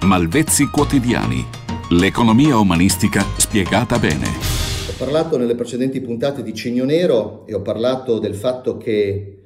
Malvezzi quotidiani. L'economia umanistica spiegata bene. Ho parlato nelle precedenti puntate di Cigno Nero e ho parlato del fatto che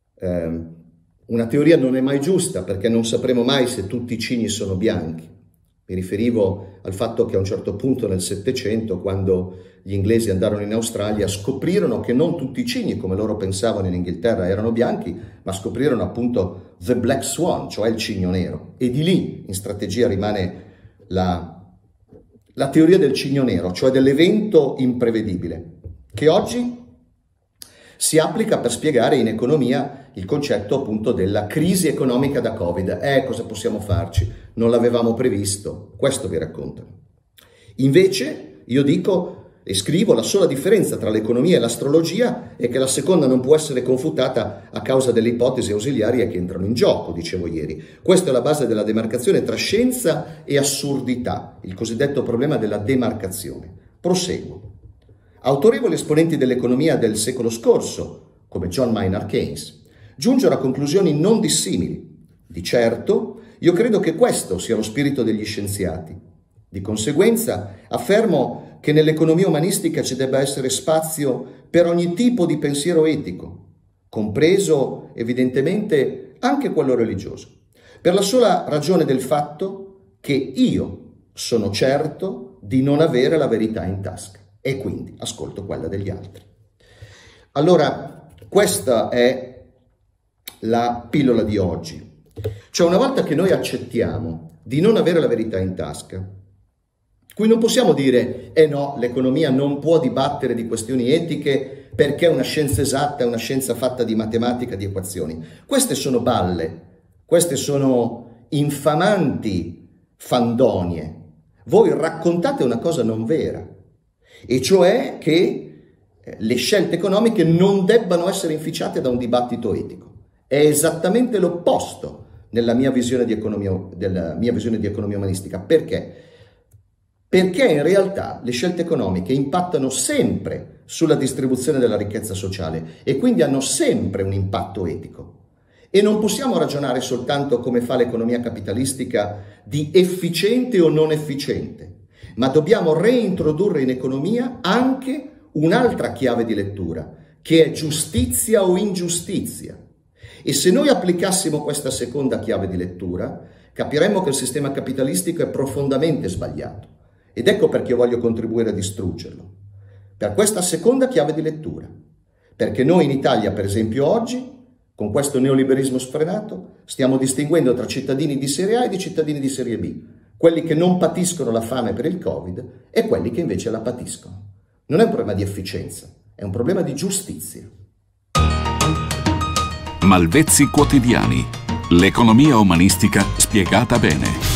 una teoria non è mai giusta perché non sapremo mai se tutti i cigni sono bianchi. Mi riferivo al fatto che a un certo punto nel Settecento, quando gli inglesi andarono in Australia, scoprirono che non tutti i cigni, come loro pensavano in Inghilterra, erano bianchi, ma scoprirono appunto the black swan, cioè il cigno nero. E di lì in strategia rimane la teoria del cigno nero, cioè dell'evento imprevedibile, che oggi si applica per spiegare in economia il concetto appunto della crisi economica da Covid. Cosa possiamo farci? Non l'avevamo previsto. Questo vi racconto. Invece io dico e scrivo: la sola differenza tra l'economia e l'astrologia è che la seconda non può essere confutata a causa delle ipotesi ausiliarie che entrano in gioco, dicevo ieri. Questa è la base della demarcazione tra scienza e assurdità, il cosiddetto problema della demarcazione. Proseguo. Autorevoli esponenti dell'economia del secolo scorso, come John Maynard Keynes, giunsero a conclusioni non dissimili. Di certo, io credo che questo sia lo spirito degli scienziati. Di conseguenza, affermo che nell'economia umanistica ci debba essere spazio per ogni tipo di pensiero etico, compreso evidentemente anche quello religioso, per la sola ragione del fatto che io sono certo di non avere la verità in tasca e quindi ascolto quella degli altri. Allora, questa è la pillola di oggi. Cioè, una volta che noi accettiamo di non avere la verità in tasca, qui non possiamo dire no, l'economia non può dibattere di questioni etiche perché è una scienza esatta, è una scienza fatta di matematica, di equazioni. Queste sono balle, queste sono infamanti fandonie. Voi raccontate una cosa non vera, e cioè che le scelte economiche non debbano essere inficiate da un dibattito etico. È esattamente l'opposto nella mia visione di economia umanistica. Perché? Perché in realtà le scelte economiche impattano sempre sulla distribuzione della ricchezza sociale e quindi hanno sempre un impatto etico. E non possiamo ragionare soltanto, come fa l'economia capitalistica, di efficiente o non efficiente, ma dobbiamo reintrodurre in economia anche un'altra chiave di lettura, che è giustizia o ingiustizia. E se noi applicassimo questa seconda chiave di lettura, capiremmo che il sistema capitalistico è profondamente sbagliato. Ed ecco perché io voglio contribuire a distruggerlo. Per questa seconda chiave di lettura. Perché noi in Italia, per esempio oggi, con questo neoliberismo sfrenato, stiamo distinguendo tra cittadini di serie A e di cittadini di serie B. Quelli che non patiscono la fame per il Covid e quelli che invece la patiscono. Non è un problema di efficienza, è un problema di giustizia. Malvezzi quotidiani. L'economia umanistica spiegata bene.